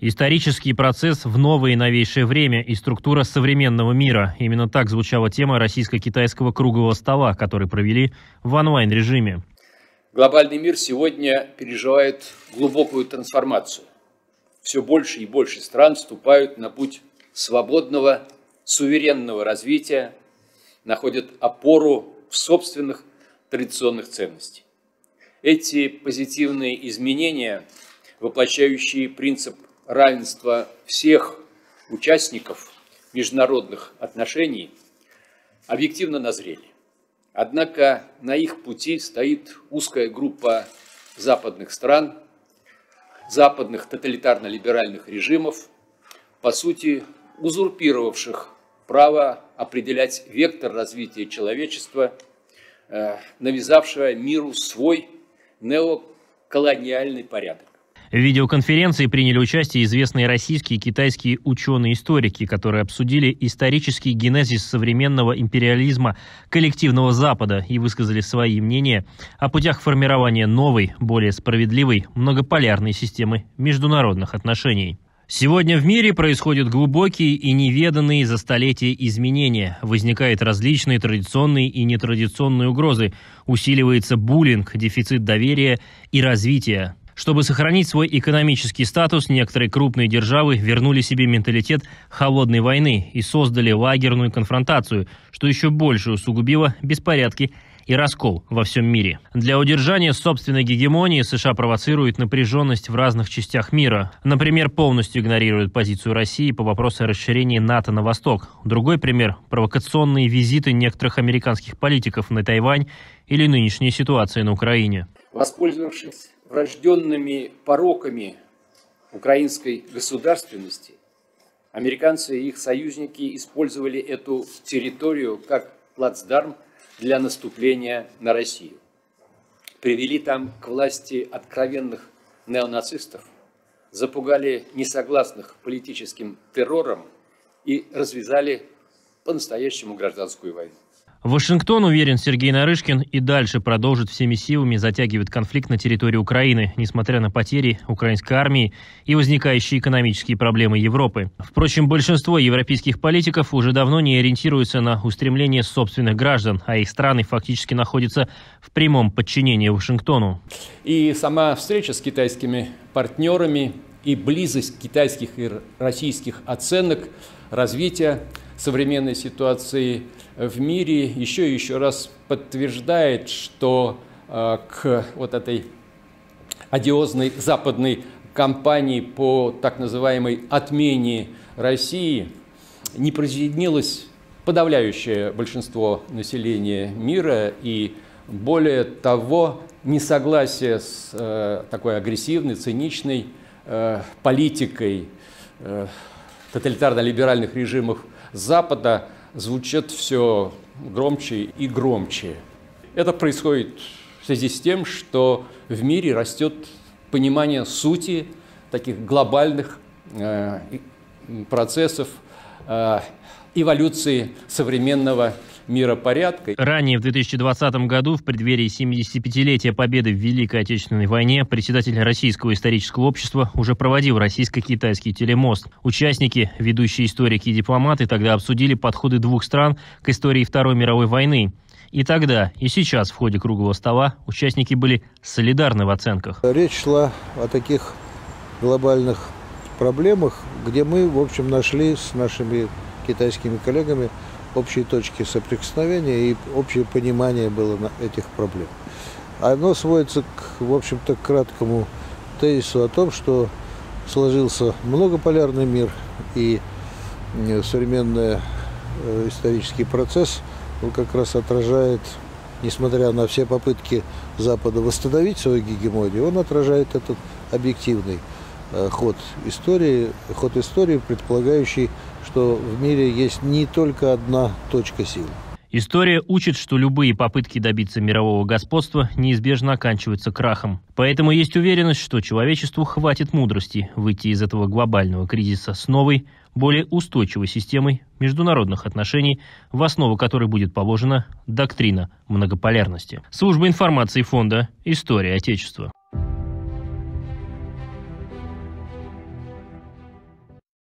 Исторический процесс в новое и новейшее время и структура современного мира. Именно так звучала тема российско-китайского круглого стола, который провели в онлайн-режиме. Глобальный мир сегодня переживает глубокую трансформацию. Все больше и больше стран вступают на путь свободного, суверенного развития, находят опору в собственных традиционных ценностях. Эти позитивные изменения, воплощающие принцип равенства всех участников международных отношений, объективно назрели. Однако на их пути стоит узкая группа западных стран, западных тоталитарно-либеральных режимов, по сути, узурпировавших право определять вектор развития человечества, навязавшего миру свой неоколониальный порядок. В видеоконференции приняли участие известные российские и китайские ученые-историки, которые обсудили исторический генезис современного империализма коллективного Запада и высказали свои мнения о путях формирования новой, более справедливой, многополярной системы международных отношений. Сегодня в мире происходят глубокие и неведанные за столетия изменения. Возникают различные традиционные и нетрадиционные угрозы. Усиливается буллинг, дефицит доверия и развития. Чтобы сохранить свой экономический статус, некоторые крупные державы вернули себе менталитет холодной войны и создали лагерную конфронтацию, что еще больше усугубило беспорядки и раскол во всем мире. Для удержания собственной гегемонии США провоцируют напряженность в разных частях мира. Например, полностью игнорируют позицию России по вопросу о расширении НАТО на восток. Другой пример – провокационные визиты некоторых американских политиков на Тайвань или нынешняя ситуация на Украине. Воспользовавшись врожденными пороками украинской государственности, американцы и их союзники использовали эту территорию как плацдарм для наступления на Россию. Привели там к власти откровенных неонацистов, запугали несогласных политическим террором и развязали по-настоящему гражданскую войну. Вашингтон, уверен Сергей Нарышкин, и дальше продолжит всеми силами затягивать конфликт на территории Украины, несмотря на потери украинской армии и возникающие экономические проблемы Европы. Впрочем, большинство европейских политиков уже давно не ориентируются на устремления собственных граждан, а их страны фактически находятся в прямом подчинении Вашингтону. И сама встреча с китайскими партнерами и близость китайских и российских оценок развития современной ситуации в мире еще раз подтверждает, что к вот этой одиозной западной кампании по так называемой отмене России не присоединилось подавляющее большинство населения мира, и более того, несогласие с такой агрессивной, циничной политикой тоталитарно-либеральных режимов Запада звучит все громче и громче. Это происходит в связи с тем, что в мире растет понимание сути таких глобальных процессов эволюции современного миропорядка. Ранее, в 2020 году, в преддверии 75-летия победы в Великой Отечественной войне, председатель Российского исторического общества уже проводил российско-китайский телемост. Участники, ведущие историки и дипломаты, тогда обсудили подходы двух стран к истории Второй мировой войны. И тогда, и сейчас в ходе круглого стола участники были солидарны в оценках. Речь шла о таких глобальных проблемах, где мы, в общем, нашли с нашими китайскими коллегами общие точки соприкосновения и общее понимание было этих проблем. Оно сводится, в общем-то, к краткому тезису о том, что сложился многополярный мир, и современный исторический процесс он как раз отражает, несмотря на все попытки Запада восстановить свою гегемонию, он отражает этот объективный ход истории, предполагающий, что в мире есть не только одна точка силы. История учит, что любые попытки добиться мирового господства неизбежно оканчиваются крахом. Поэтому есть уверенность, что человечеству хватит мудрости выйти из этого глобального кризиса с новой, более устойчивой системой международных отношений, в основу которой будет положена доктрина многополярности. Служба информации фонда «История Отечества».